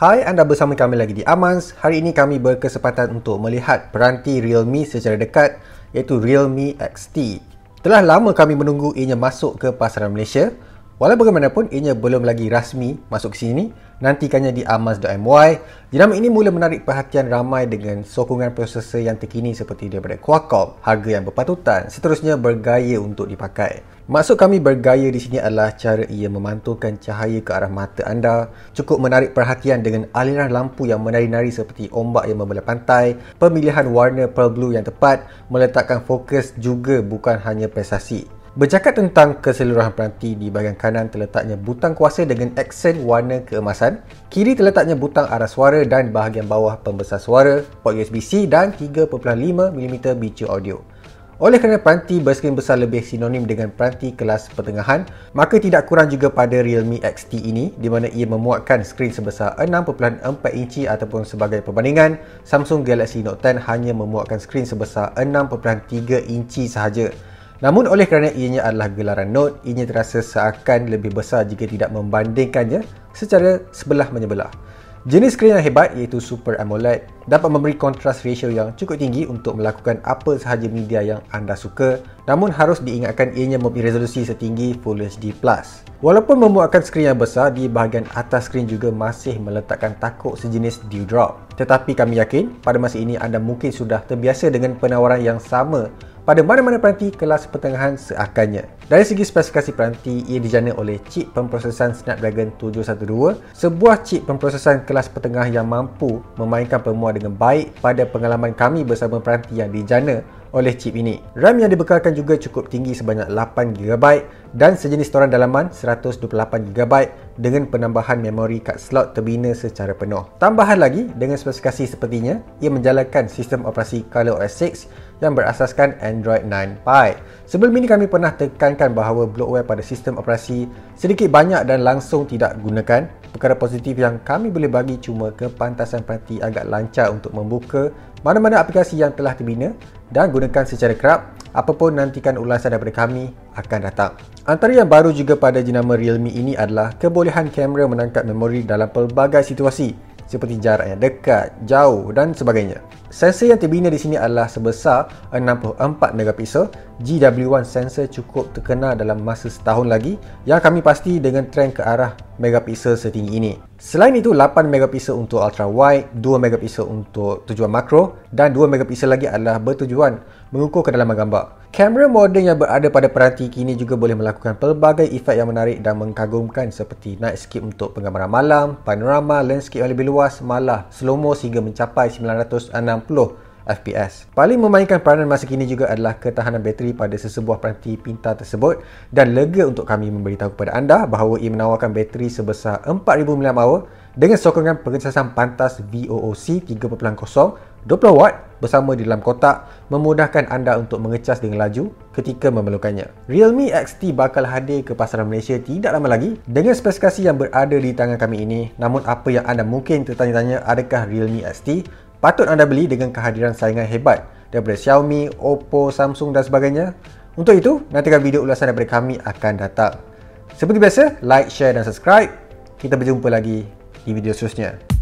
Hai, anda bersama kami lagi di Amans. Hari ini kami berkesempatan untuk melihat peranti Realme secara dekat, iaitu Realme XT. Telah lama kami menunggu ianya masuk ke pasaran Malaysia. Walau bagaimanapun, ianya belum lagi rasmi masuk ke sini. Nantikannya di amans.my. Jenama ini mula menarik perhatian ramai dengan sokongan prosesor yang terkini seperti daripada Qualcomm, harga yang berpatutan, seterusnya bergaya untuk dipakai. Maksud kami bergaya di sini adalah cara ia memantulkan cahaya ke arah mata anda, cukup menarik perhatian dengan aliran lampu yang menari-nari seperti ombak yang membelah pantai, pemilihan warna pearl blue yang tepat, meletakkan fokus juga bukan hanya prestasi. Bercakap tentang keseluruhan peranti, di bahagian kanan terletaknya butang kuasa dengan aksen warna keemasan. Kiri terletaknya butang arah suara dan bahagian bawah pembesar suara, port USB-C dan 3.5mm bicu audio. Oleh kerana peranti berskrin besar lebih sinonim dengan peranti kelas pertengahan, maka tidak kurang juga pada Realme XT ini, di mana ia memuatkan skrin sebesar 6.4 inci ataupun sebagai perbandingan, Samsung Galaxy Note 10 hanya memuatkan skrin sebesar 6.3 inci sahaja. Namun oleh kerana ianya adalah gelaran Note, ianya terasa seakan lebih besar jika tidak membandingkannya secara sebelah menyebelah. Jenis skrin yang hebat iaitu Super AMOLED dapat memberi kontras ratio yang cukup tinggi untuk melakukan apa sahaja media yang anda suka, namun harus diingatkan ianya mempunyai resolusi setinggi Full HD+. Walaupun memuatkan skrin yang besar, di bahagian atas skrin juga masih meletakkan takuk sejenis dewdrop. Tetapi kami yakin pada masa ini anda mungkin sudah terbiasa dengan penawaran yang sama pada mana-mana peranti kelas pertengahan seakannya. Dari segi spesifikasi peranti, ia dijana oleh chip pemprosesan Snapdragon 712, sebuah chip pemprosesan kelas pertengah yang mampu memainkan pemuat dengan baik pada pengalaman kami bersama peranti yang dijana oleh chip ini. RAM yang dibekalkan juga cukup tinggi sebanyak 8GB dan sejenis storan dalaman 128GB dengan penambahan memori kad slot terbina secara penuh. Tambahan lagi, dengan spesifikasi sepertinya, ia menjalankan sistem operasi ColorOS 6 yang berasaskan Android 9 Pie. Sebelum ini kami pernah tekankan bahawa bloatware pada sistem operasi sedikit banyak dan langsung tidak gunakan. Perkara positif yang kami boleh bagi cuma kepantasan peranti agak lancar untuk membuka mana-mana aplikasi yang telah terbina dan gunakan secara kerap. Apapun, nantikan ulasan daripada kami akan datang. Antara yang baru juga pada jenama Realme ini adalah kebolehan kamera menangkap memori dalam pelbagai situasi seperti jarak yang dekat, jauh dan sebagainya. Sensor yang terbina di sini adalah sebesar 64MP. GW1 sensor cukup terkenal dalam masa setahun lagi, yang kami pasti dengan trend ke arah megapiksel setinggi ini. Selain itu, 8MP untuk ultra wide, 2MP untuk tujuan makro dan 2MP lagi adalah bertujuan mengukur kedalaman gambar. Kamera moden yang berada pada peranti kini juga boleh melakukan pelbagai efek yang menarik dan mengagumkan seperti nightscape untuk penggambaran malam, panorama, landscape yang lebih luas, malah slow-mo sehingga mencapai 960fps. Paling memainkan peranan masa kini juga adalah ketahanan bateri pada sesebuah peranti pintar tersebut, dan lega untuk kami memberitahu kepada anda bahawa ia menawarkan bateri sebesar 4000mAh dengan sokongan pengecasan pantas VOOC 3.0 20W bersama di dalam kotak, memudahkan anda untuk mengecas dengan laju ketika memerlukannya. Realme XT bakal hadir ke pasaran Malaysia tidak lama lagi dengan spesifikasi yang berada di tangan kami ini. Namun apa yang anda mungkin tertanya-tanya, adakah Realme XT patut anda beli dengan kehadiran saingan hebat daripada Xiaomi, Oppo, Samsung dan sebagainya? Untuk itu, nantikan video ulasan daripada kami akan datang. Seperti biasa, like, share dan subscribe. Kita berjumpa lagi di video seterusnya.